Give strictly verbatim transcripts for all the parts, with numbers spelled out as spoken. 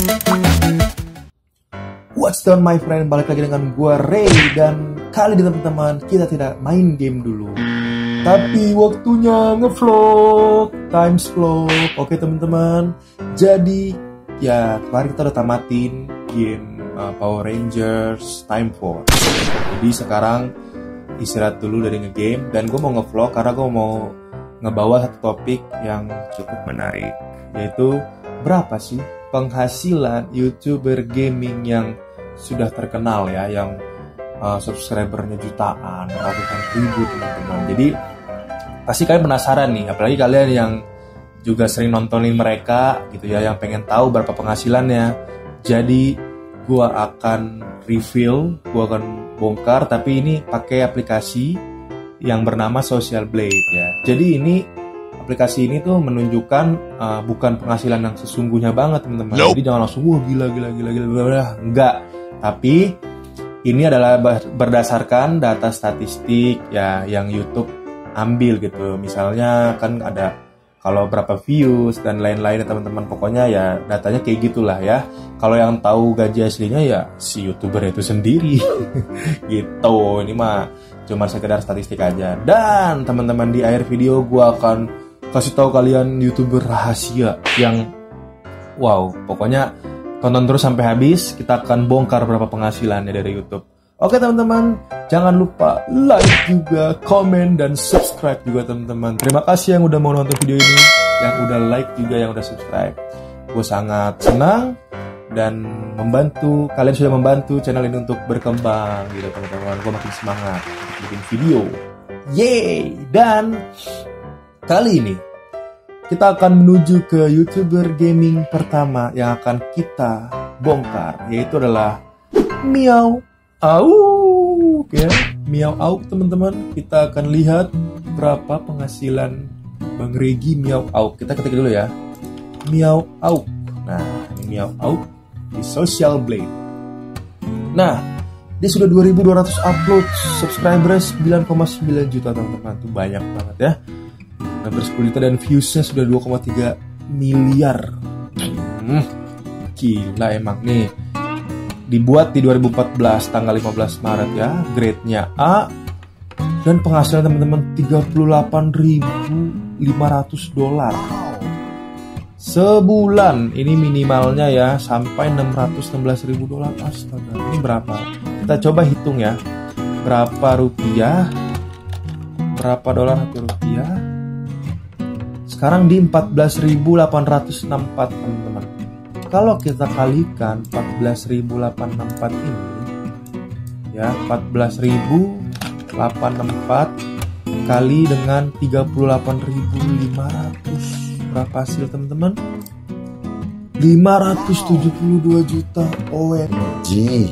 What's down my friend, balik lagi dengan gue Ray. Dan kali ini teman-teman, kita tidak main game dulu, tapi waktunya ngevlog, times vlog. Oke teman-teman, jadi ya kemarin kita udah tamatin game uh, Power Rangers Time Force. Jadi sekarang istirahat dulu dari ngegame, dan gue mau ngevlog karena gue mau ngebawa satu topik yang cukup menarik, yaitu berapa sih penghasilan YouTuber gaming yang sudah terkenal ya, yang uh, subscribernya jutaan, ratusan ribu teman-teman. Jadi pasti kalian penasaran nih, apalagi kalian yang juga sering nontonin mereka gitu ya, yang pengen tahu berapa penghasilannya. Jadi gua akan reveal, gua akan bongkar, tapi ini pakai aplikasi yang bernama Social Blade ya. Jadi ini aplikasi ini tuh menunjukkan uh, bukan penghasilan yang sesungguhnya banget teman-teman. Nope. Jadi jangan langsung wah gila gila gila gila gila, enggak. Tapi ini adalah berdasarkan data statistik ya yang YouTube ambil gitu. Misalnya kan ada kalau berapa views dan lain-lain ya teman-teman. Pokoknya ya datanya kayak gitulah ya. Kalau yang tahu gaji aslinya ya si YouTuber itu sendiri. Gitu. Ini mah cuma sekedar statistik aja. Dan teman-teman, di akhir video gue akan kasih tahu kalian YouTuber rahasia yang wow, pokoknya tonton terus sampai habis. Kita akan bongkar berapa penghasilannya dari YouTube. Oke teman-teman, jangan lupa like juga, komen, dan subscribe juga teman-teman. Terima kasih yang udah mau nonton video ini, yang udah like juga, yang udah subscribe. Gue sangat senang dan membantu, kalian sudah membantu channel ini untuk berkembang gitu teman-teman. Gue makin semangat untuk bikin video. Yeay! Dan kali ini kita akan menuju ke YouTuber gaming pertama yang akan kita bongkar, yaitu adalah Meow Auk ya. Meow Auk teman-teman. Kita akan lihat berapa penghasilan Bang Regi Meow Auk. Kita ketik dulu ya, Meow Auk. Nah, ini Meow Auk di Social Blade. Nah, dia sudah dua ribu dua ratus upload, subscribernya sembilan koma sembilan juta teman-teman. Itu banyak banget ya, hampir sepuluh juta, dan viewsnya sudah dua koma tiga miliar. hmm, Gila emang nih. Dibuat di dua ribu empat belas tanggal lima belas Maret ya. Grade-nya A. Dan penghasilan teman-teman tiga puluh delapan ribu lima ratus dolar sebulan. Ini minimalnya ya, sampai enam ratus enam belas ribu dolar. Astaga, ini berapa? Kita coba hitung ya. Berapa rupiah? Berapa dolar satu rupiah? Sekarang di empat belas ribu delapan ratus enam puluh empat teman-teman. Kalau kita kalikan empat belas ribu delapan ratus enam puluh empat ini ya, empat belas ribu delapan ratus enam puluh empat kali dengan tiga puluh delapan ribu lima ratus, berapa hasil teman-teman? lima ratus tujuh puluh dua juta. O M G.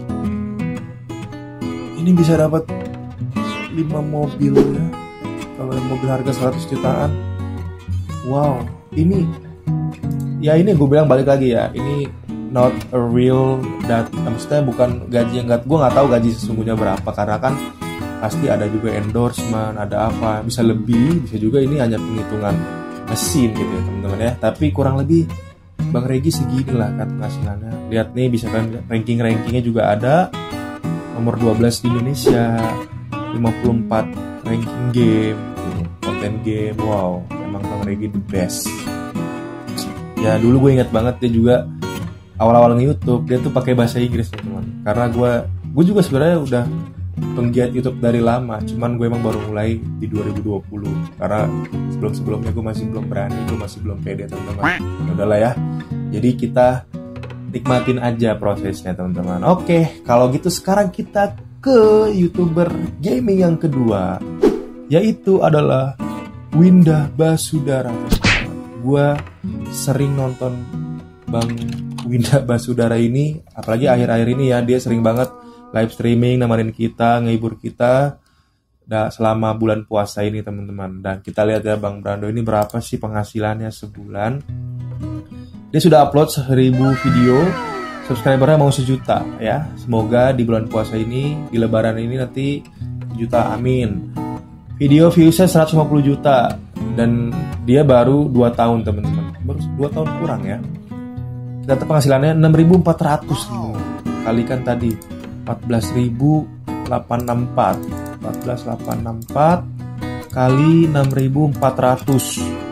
Ini bisa dapat lima mobil ya. Kalau mobil harga seratus jutaan. Wow, ini ya ini gue bilang balik lagi ya, ini not a real that, maksudnya bukan gaji yang gak, gue nggak tahu gaji sesungguhnya berapa, karena kan pasti ada juga endorsement, ada apa, bisa lebih, bisa juga ini hanya penghitungan mesin gitu ya teman-teman ya. Tapi kurang lebih Bang Regi segini lah kan penghasilannya. Lihat nih, bisa kan ranking-rankingnya juga ada, nomor dua belas di Indonesia, lima puluh empat ranking game, konten game. Wow, emang Bang Regi the best. Ya dulu gue ingat banget dia juga awal-awal nge-YouTube dia tuh pakai bahasa Inggris teman-teman. Karena gue gue juga sebenarnya udah penggiat YouTube dari lama, cuman gue emang baru mulai di dua ribu dua puluh. Karena sebelum-sebelumnya gue masih belum berani, gue masih belum pede teman-teman. Ya udahlah ya. Jadi kita nikmatin aja prosesnya teman-teman. Oke, kalau gitu sekarang kita ke YouTuber gaming yang kedua, yaitu adalah Winda Basudara. Gue sering nonton Bang Winda Basudara ini, apalagi akhir-akhir ini ya, dia sering banget live streaming, nemenin kita, ngehibur kita dah selama bulan puasa ini teman-teman. Dan kita lihat ya Bang Brando ini berapa sih penghasilannya sebulan. Dia sudah upload seribu video, subscribernya mau sejuta ya. Semoga di bulan puasa ini, di lebaran ini nanti juta, amin. Video viewsnya seratus lima puluh juta. Dan dia baru dua tahun teman-teman, baru dua tahun kurang ya. Ternyata penghasilannya enam ribu empat ratus nih. Kalikan tadi empat belas ribu delapan ratus enam puluh empat. empat belas ribu delapan ratus enam puluh empat kali enam ribu empat ratus.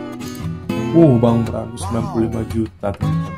Uh, Bang Bram sembilan puluh lima juta.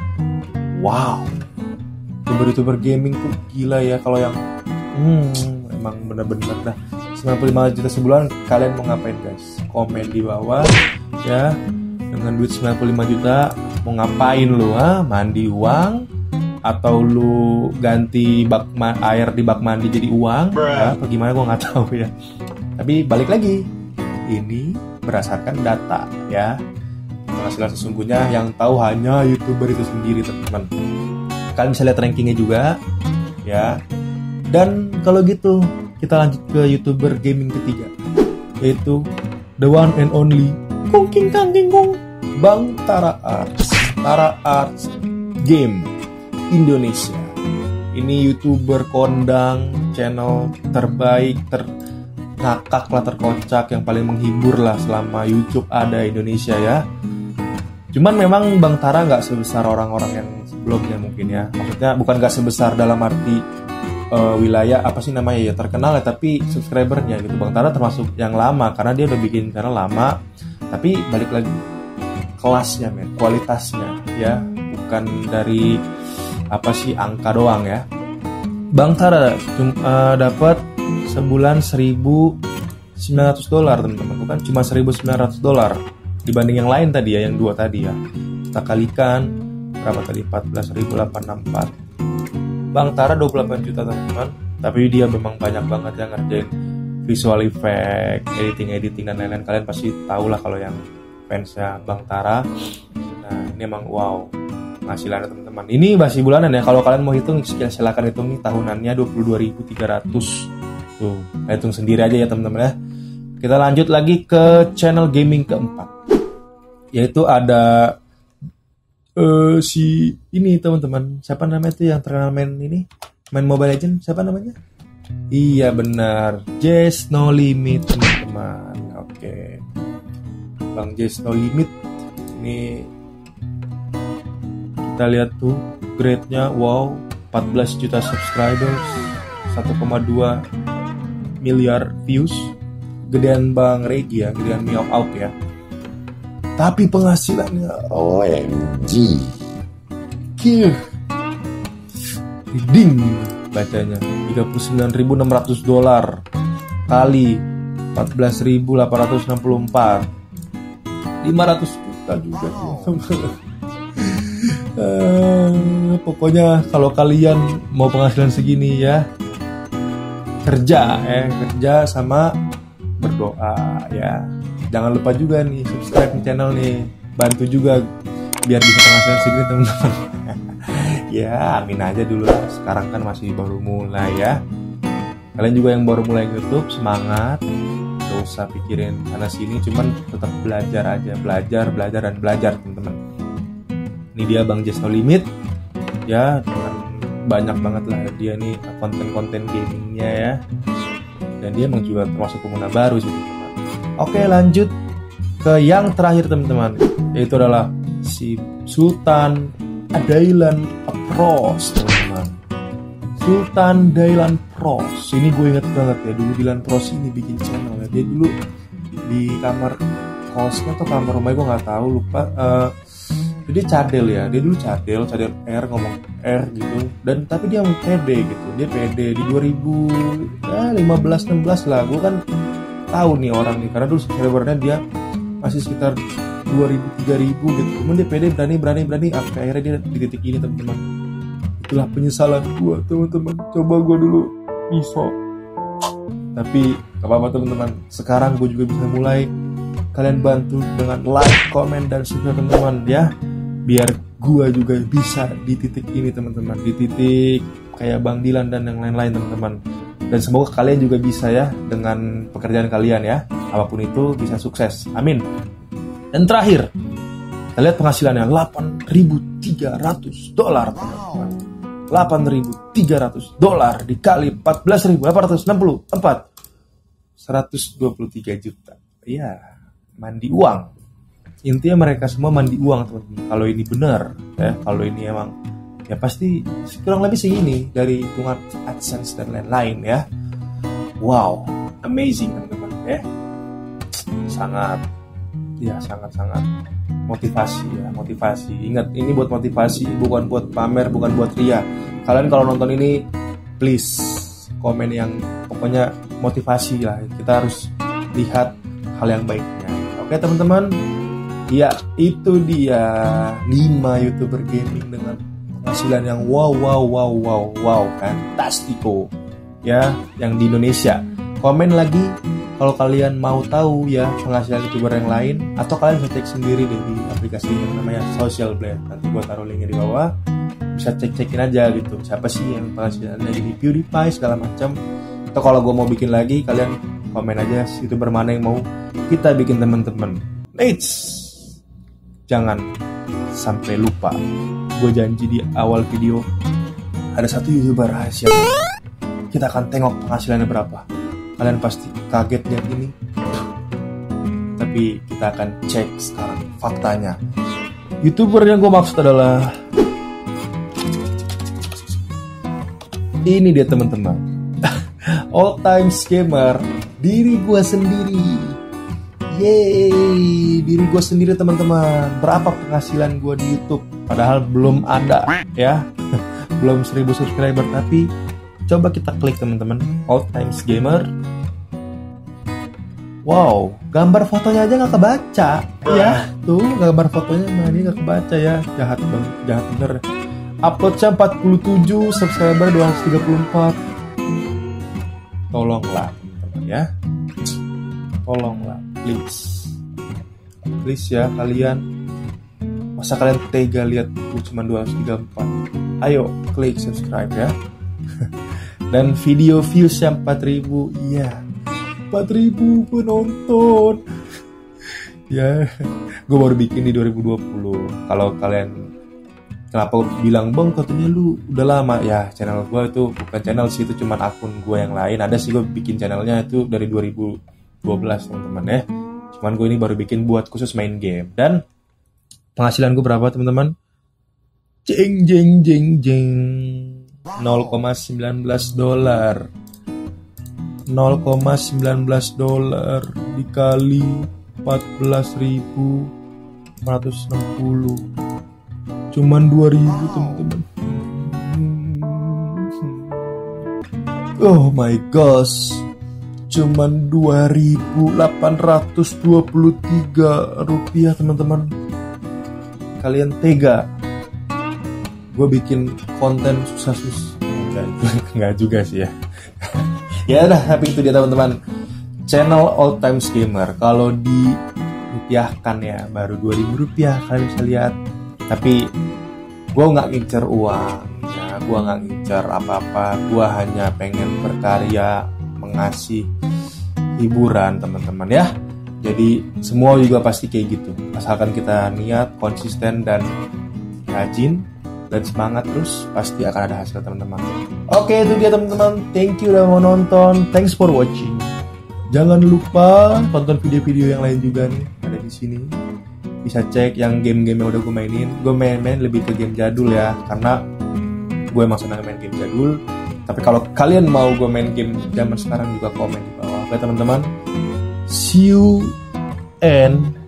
Wow. YouTuber-YouTuber gaming tuh gila ya. Kalau yang hmm, emang bener-bener dah sembilan puluh lima juta sebulan, kalian mau ngapain guys? Komen di bawah ya. Dengan duit sembilan puluh lima juta mau ngapain lu, ha? Mandi uang atau lu ganti bak ma- air di bak mandi jadi uang ya? Apa gimana gua nggak tahu ya. Tapi balik lagi, ini berdasarkan data ya. Penghasilan sesungguhnya yang tahu hanya YouTuber itu sendiri, teman-teman. Kalian bisa lihat rankingnya juga ya. Dan kalau gitu kita lanjut ke YouTuber gaming ketiga, yaitu the one and only Kung King Kang King Kung, Bang Tara Arts. Tara Arts Game Indonesia. Ini YouTuber kondang, channel terbaik, ter ngakak lah, terkocak, yang paling menghibur lah selama YouTube ada Indonesia ya. Cuman memang Bang Tara nggak sebesar orang-orang yang sebelumnya mungkin ya. Maksudnya bukan nggak sebesar dalam arti uh, wilayah apa sih namanya ya terkenal ya, tapi subscribernya gitu. Bang Tara termasuk yang lama karena dia udah bikin channel lama. Tapi balik lagi kelasnya men, kualitasnya ya, bukan dari apa sih angka doang ya. Bang Tara uh, dapat sebulan seribu sembilan ratus dolar teman-teman, bukan cuma seribu sembilan ratus dolar. Dibanding yang lain tadi ya, yang dua tadi ya, kita kalikan berapa tadi, empat belas ribu delapan ratus enam puluh empat. Bang Tara dua puluh delapan juta teman-teman. Tapi dia memang banyak banget yang ngerjain visual effect, editing-editing dan lain-lain. Kalian pasti tahu lah kalau yang fansnya Bang Tara. Nah ini emang wow penghasilannya teman-teman. Ini masih bulanan ya, kalau kalian mau hitung silakan hitung nih, tahunannya dua puluh dua ribu tiga ratus. Tuh, hitung sendiri aja ya teman-teman ya. Kita lanjut lagi ke channel gaming keempat, yaitu ada uh, si ini teman-teman. Siapa namanya tuh yang terkenal main ini, main Mobile Legends, siapa namanya? Iya benar, Jess No Limit teman-teman. Oke, Bang Jess No Limit ini kita lihat tuh grade-nya, wow, empat belas juta subscribers, satu koma dua miliar views. Gedean Bang Regi ya, gedean Miao Out ya. Tapi penghasilannya O M G, Kih Ding bacanya tiga puluh sembilan ribu enam ratus dolar kali empat belas ribu delapan ratus enam puluh empat, lima ratus juta juga sih. uh, pokoknya kalau kalian mau penghasilan segini ya, kerja eh kerja sama berdoa ya. Jangan lupa juga nih subscribe nih channel nih, bantu juga biar bisa penghasilan segini teman-teman. Ya amin aja dulu lah, sekarang kan masih baru mulai ya. Kalian juga yang baru mulai YouTube, semangat, gak usah pikirin sana sini, cuman tetap belajar aja, belajar belajar dan belajar teman-teman. Ini dia Bang Jess No Limit ya, dengan banyak banget lah dia nih konten-konten gamingnya ya. Dan dia emang juga termasuk pengguna baru sih teman-teman. Oke lanjut ke yang terakhir teman-teman, yaitu adalah si Sultan Daylan Pros teman-teman. Sultan Daylan Pros ini gue inget banget ya, dulu Daylan Pros ini bikin channel ya. Dia dulu di kamar kosnya atau kamar rumahnya gue nggak tahu, lupa. Uh, Dia cadel ya, dia dulu cadel, cadel R, ngomong R gitu. Dan tapi dia pede gitu, dia pede di dua ribu lima belas enam belas lah. Gue kan tahu nih orang nih, karena dulu subscribernya dia masih sekitar dua ribu tiga ribu gitu. Cuman dia pede, berani berani berani. Akhirnya dia di titik ini teman-teman. Itulah penyesalan gue teman-teman. Coba gue dulu bisa, tapi gak apa-apa teman-teman. Sekarang gue juga bisa mulai. Kalian bantu dengan like, komen, dan subscribe teman-teman ya, biar gua juga bisa di titik ini teman-teman, di titik kayak Bang Dilan dan yang lain-lain teman-teman. Dan semoga kalian juga bisa ya dengan pekerjaan kalian ya, apapun itu bisa sukses, amin. Dan terakhir kita lihat penghasilannya delapan ribu tiga ratus dolar teman-teman. delapan ribu tiga ratus dolar dikali empat belas ribu delapan ratus enam puluh empat, seratus dua puluh tiga juta. Iya, mandi uang. Intinya mereka semua mandi uang teman-teman. Kalau ini benar ya, kalau ini emang ya pasti kurang lebih segini dari hitungan AdSense dan lain-lain ya. Wow, amazing teman-teman ya. Sangat ya sangat-sangat motivasi ya, motivasi. Ingat, ini buat motivasi, bukan buat pamer, bukan buat ria. Kalian kalau nonton ini please komen yang pokoknya motivasi lah. Kita harus lihat hal yang baiknya. Oke teman-teman, ya itu dia lima YouTuber gaming dengan penghasilan yang wow wow wow wow wow fantastico ya, yang di Indonesia. Komen lagi kalau kalian mau tahu ya penghasilan YouTuber yang lain, atau kalian bisa cek sendiri deh di aplikasi yang namanya Social Blade. Nanti gua taruh linknya di bawah, bisa cek-cekin aja gitu siapa sih yang penghasilannya jadi PewDiePie segala macam. Atau kalau gua mau bikin lagi, kalian komen aja YouTuber mana yang mau kita bikin teman-teman. Eits, jangan sampai lupa, gue janji di awal video ada satu YouTuber rahasia. Kita akan tengok penghasilannya berapa. Kalian pasti kaget lihat ini, tapi kita akan cek sekarang faktanya. YouTuber yang gue maksud adalah ini dia teman-teman. All time scammer, diri gue sendiri. Yeay, diri gue sendiri teman-teman. Berapa penghasilan gue di YouTube? Padahal belum ada ya, belum seribu subscriber. Tapi coba kita klik teman-teman, All Times Gamer. Wow, gambar fotonya aja nggak kebaca ya. Tuh gambar fotonya mana ini nggak kebaca ya. Jahat banget, jahat bener. Uploadnya empat puluh tujuh, subscriber dua ratus tiga puluh empat. Tolonglah teman-teman ya, tolonglah please, please ya kalian. Masa kalian tega lihat gue cuma dua ratus tiga puluh empat? Ayo klik subscribe ya. Dan video viewsnya empat ribu. Iya, empat ribu penonton. Ya, gue baru bikin di dua ribu dua puluh. Kalau kalian kenapa bilang bang katanya lu udah lama, ya channel gue itu bukan channel sih, itu cuma akun gue yang lain. Ada sih gue bikin channelnya itu dari dua ribu dua belas teman-teman ya. Cuman gue ini baru bikin buat khusus main game. Dan penghasilan gue berapa teman-teman? Jeng jeng jeng jeng nol koma satu sembilan dolar. nol koma satu sembilan dolar dikali empat belas ribu empat ratus enam puluh. Cuman dua ribu teman-teman. Oh my gosh, cuman dua ribu delapan ratus dua puluh tiga rupiah teman-teman. Kalian tega gue bikin konten susah-susah? Enggak, enggak juga sih ya. Ya udah, tapi itu dia teman-teman, channel All Times Gamer. Kalau dirupiahkan ya baru dua ribu rupiah, kalian bisa lihat. Tapi gue nggak ngincer uang ya, gue nggak ngincer apa-apa. Gue hanya pengen berkarya, mengasih hiburan teman-teman ya. Jadi semua juga pasti kayak gitu, asalkan kita niat, konsisten, dan rajin dan semangat terus, pasti akan ada hasil teman-teman. Oke, itu dia teman-teman, thank you udah mau nonton, thanks for watching. Jangan lupa tonton video-video yang lain juga nih, ada di sini. Bisa cek yang game-game yang udah gue mainin. Gue main-main lebih ke game jadul ya, karena gue emang senang main game jadul. Tapi kalau kalian mau gue main game zaman sekarang juga komen di bawah. Oke teman-teman, see you and